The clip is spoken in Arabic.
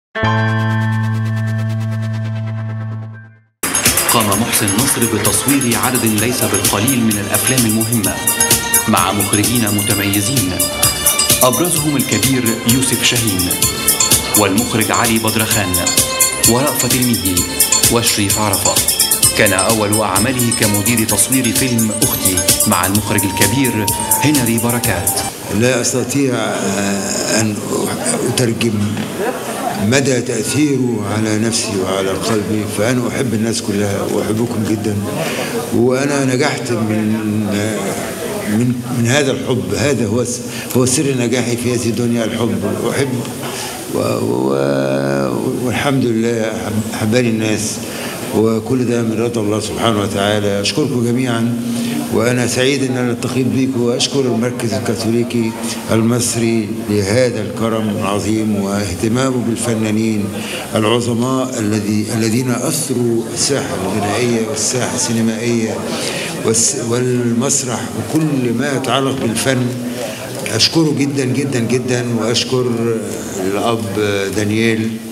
قام محسن نصر بتصوير عدد ليس بالقليل من الأفلام المهمة مع مخرجين متميزين، أبرزهم الكبير يوسف شاهين والمخرج علي بدرخان ورأفت الميهي وشريف عرفة. كان أول أعماله كمدير تصوير فيلم أختي مع المخرج الكبير هنري بركات. لا أستطيع أن أترجم مدى تأثيره على نفسي وعلى قلبي، فأنا أحب الناس كلها وأحبكم جدا، وأنا نجحت من هذا الحب. هذا هو سر نجاحي في هذه الدنيا، الحب. أحب والحمد لله حباني الناس، وكل ده من رضا الله سبحانه وتعالى. أشكركم جميعا، وأنا سعيد أن أنا التقيت بيكم، وأشكر المركز الكاثوليكي المصري لهذا الكرم العظيم واهتمامه بالفنانين العظماء الذين أثروا الساحة الغنائية والساحة السينمائية والمسرح وكل ما يتعلق بالفن. أشكره جدا جدا جدا، وأشكر الأب دانيال